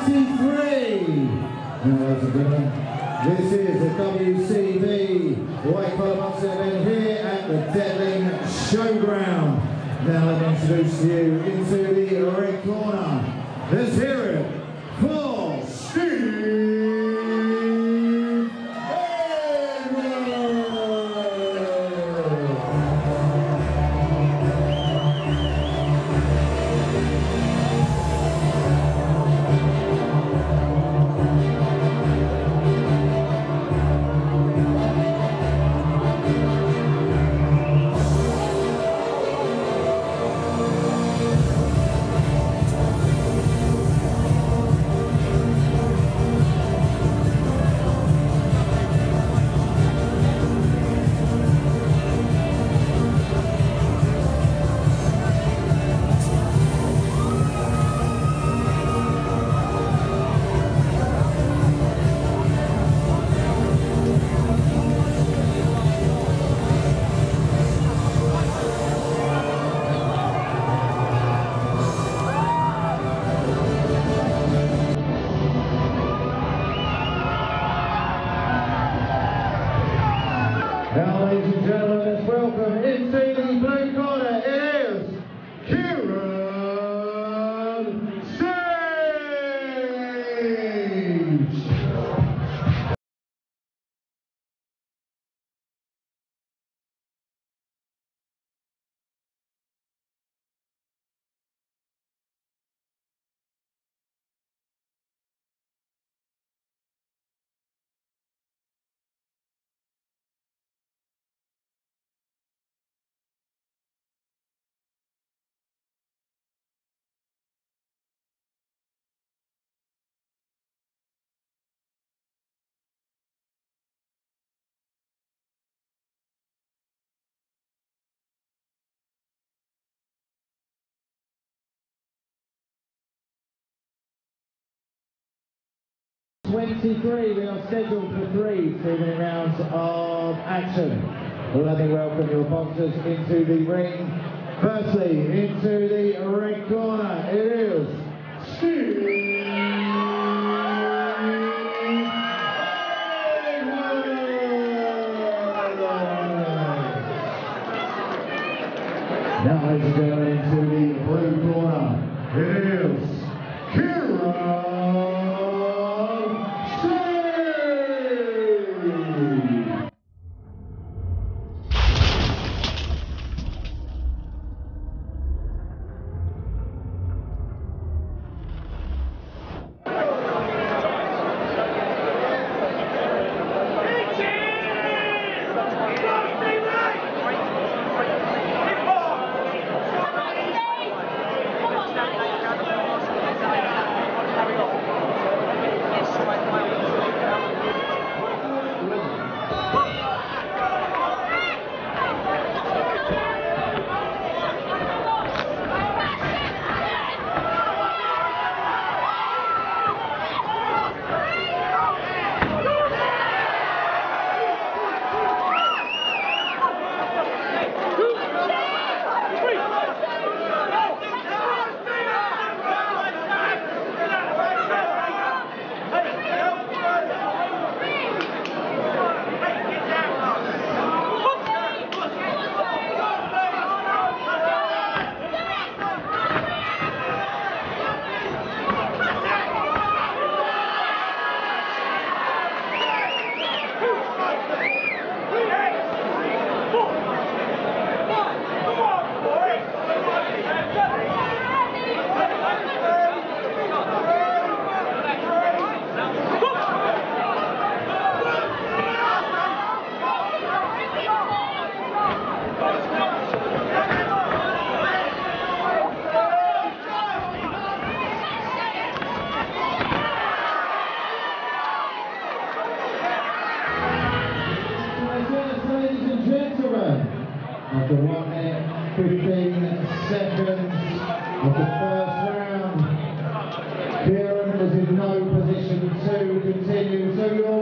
Now, ladies and gentlemen, this is the WCB Weight Club Upset event here at the Detling Showground. Now let me introduce you into the red corner. Let's hear it for Steve. Now, ladies and gentlemen, let's welcome into the blue corner, it is Kieran Sage! '23, we are scheduled for 3 3-minute rounds of action. Let me welcome your boxers into the ring. Firstly, into the red corner, it is Steve. Now, ladies and gentlemen, into the blue corner, it is Kieran. After 1 minute, 15 seconds of the first round, Kieran was in no position to continue, so you're